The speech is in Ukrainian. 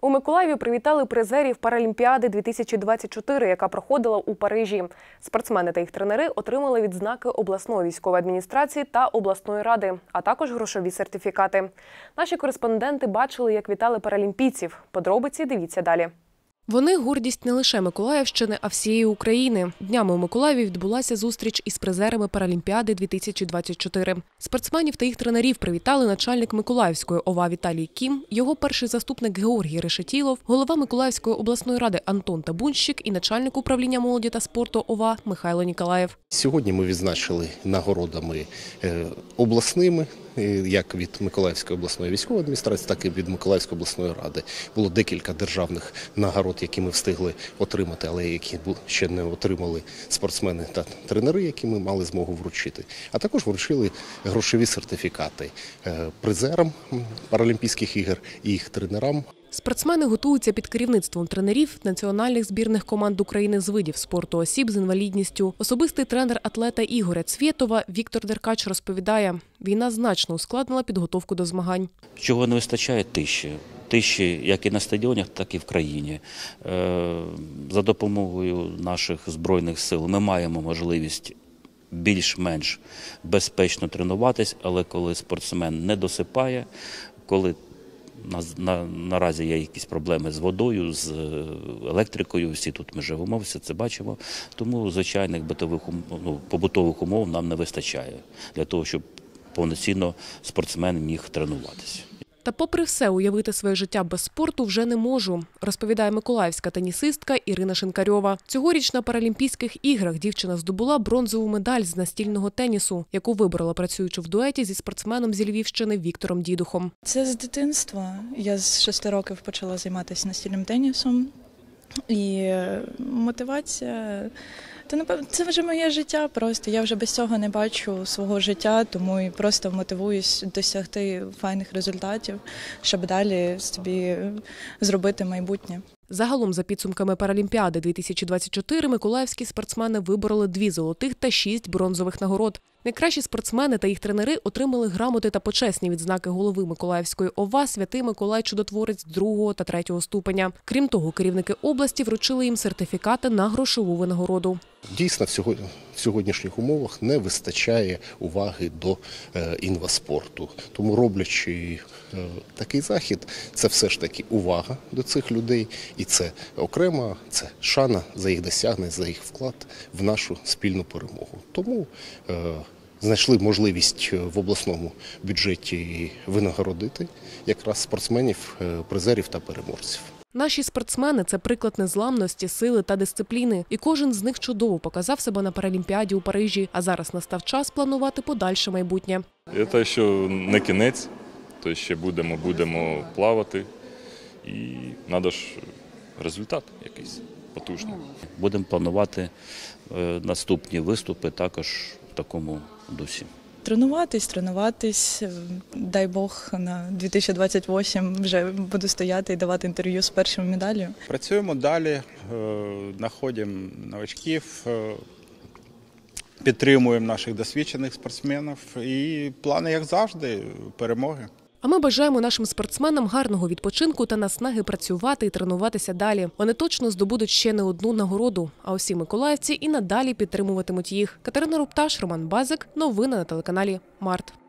У Миколаєві привітали призерів Паралімпіади 2024, яка проходила у Парижі. Спортсмени та їх тренери отримали відзнаки обласної військової адміністрації та обласної ради, а також грошові сертифікати. Наші кореспонденти бачили, як вітали паралімпійців. Подробиці дивіться далі. Вони – гордість не лише Миколаївщини, а всієї України. Днями у Миколаєві відбулася зустріч із призерами Паралімпіади 2024. Спортсменів та їх тренерів привітали начальник Миколаївської ОВА Віталій Кім, його перший заступник Георгій Решетілов, голова Миколаївської обласної ради Антон Табунщик і начальник управління молоді та спорту ОВА Михайло Ніколаєв. Сьогодні ми відзначили нагородами обласними, як від Миколаївської обласної військової адміністрації, так і від Миколаївської обласної ради. Було декілька державних нагород, які ми встигли отримати, але які ще не отримали спортсмени та тренери, які ми мали змогу вручити. А також вручили грошові сертифікати призерам Паралімпійських ігор і їх тренерам. Спортсмени готуються під керівництвом тренерів національних збірних команд України з видів спорту осіб з інвалідністю. Особистий тренер атлета Ігоря Цвєтова Віктор Деркач розповідає, війна значно ускладнила підготовку до змагань. Чого не вистачає? Тиші, як і на стадіонах, так і в країні. За допомогою наших Збройних сил ми маємо можливість більш-менш безпечно тренуватись, але коли спортсмен не досипає, коли наразі є якісь проблеми з водою, з електрикою, всі тут ми живемо, все це бачимо, тому звичайних побутових умов нам не вистачає для того, щоб повноцінно спортсмен міг тренуватися. Та попри все, уявити своє життя без спорту вже не можу, розповідає миколаївська тенісистка Ірина Шинкарьова. Цьогоріч на Паралімпійських іграх дівчина здобула бронзову медаль з настільного тенісу, яку виборола, працюючи в дуеті зі спортсменом зі Львівщини Віктором Дідухом. Це з дитинства. Я з 6 років почала займатися настільним тенісом. І мотивація, то, напевно, це вже моє життя просто. Я вже без цього не бачу свого життя, тому і просто мотивуюсь досягти файних результатів, щоб далі собі зробити майбутнє. Загалом, за підсумками Паралімпіади 2024, миколаївські спортсмени вибороли 2 золотих та 6 бронзових нагород. Найкращі спортсмени та їх тренери отримали грамоти та почесні відзнаки голови Миколаївської ОВА Святий Миколай Чудотворець 2 та 3 ступеня. Крім того, керівники області вручили їм сертифікати на грошову винагороду. Дійсно, в сьогоднішніх умовах не вистачає уваги до інваспорту. Тому, роблячи такий захід, це все ж таки увага до цих людей. І це окрема, це шана за їх досягнення, за їх вклад в нашу спільну перемогу. Тому знайшли можливість в обласному бюджеті винагородити якраз спортсменів, призерів та переможців. Наші спортсмени – це приклад незламності, сили та дисципліни. І кожен з них чудово показав себе на Паралімпіаді у Парижі. А зараз настав час планувати подальше майбутнє. Це ще не кінець, то ще будемо плавати. І треба ж результат якийсь потужний. Будемо планувати наступні виступи також в такому дусі. Тренуватись, дай Бог, на 2028 вже буду стояти і давати інтерв'ю з першою медаллю. Працюємо далі, знаходимо новачків, підтримуємо наших досвідчених спортсменів і плани, як завжди, перемоги. А ми бажаємо нашим спортсменам гарного відпочинку та наснаги працювати і тренуватися далі. Вони точно здобудуть ще не одну нагороду, а усі миколаївці і надалі підтримуватимуть їх. Катерина Рупташ, Роман Базик. Новини на телеканалі Март.